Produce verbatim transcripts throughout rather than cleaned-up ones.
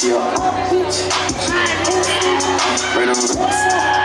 She a bitch. Right on the outside.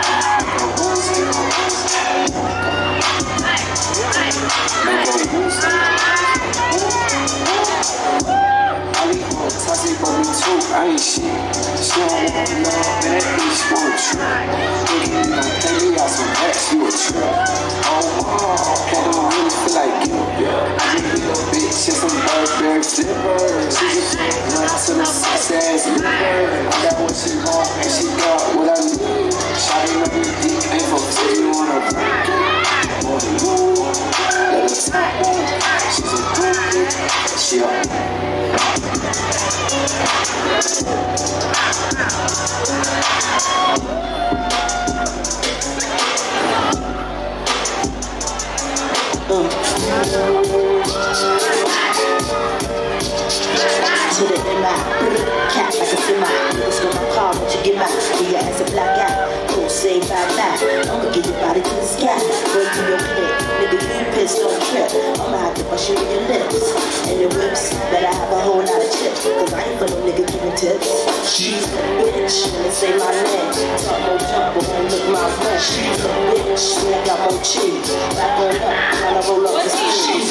Toxic for me too, I ain't shit. She don't want love, man, that bitch want a trip. Nigga, you gon' pay me out some racks, you a trip. Oh, oh, I don't really feel like guilt, yeah. I just be a bitch and some Burberry flippers. She just run to the sex ass liver. I got what she want, and she got what I need. Shawty know me deep, ain't for till you wanna break it. More than you, let her tap me. She's a good bitch, she a to the M I, cat like a semi. Let's go my car, what you get back? Get your ass a black out. Don't say bye-bye. I'ma get your body to the sky. Go through your head. Nigga, you pissed, don't trip. I'ma have to brush you in your lips. And your whips, better have a whole lot of chips. Cause I ain't for no nigga giving tips. She's a bitch, and say my name. Talk more talk, but won't look my friend. She's a bitch, when I got more cheese. Back on up, tryna roll up the cheese.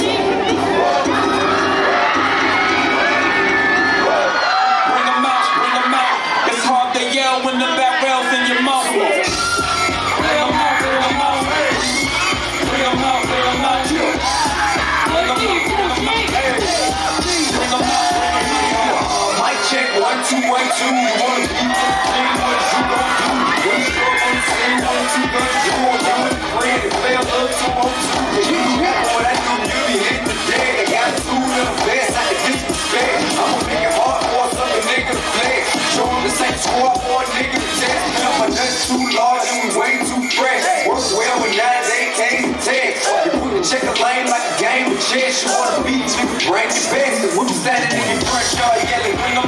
When the barrel's in your mouth. Bring them out, bring them out. Bring them out, bring them out. Bring them out, bring them out. Bring them out. Mic check, one, two, one, two. You wanna be the thing, what you gon' do? When you go on the scene, one, two, guns, you won't do it. Friend, it fail up, two, on two. You got boy, that dude, you be hitting the dead. They got two little best, I can disrespect. I'ma make it hard for some nigga to play. Show them the same score for a nigga to test. My nuts too large and we way too fresh. Work well with nines, A Ks and text. You put the checker lane like a game of chess. You wanna beat, you bring your best. When you standing in your front yard yelling, bring them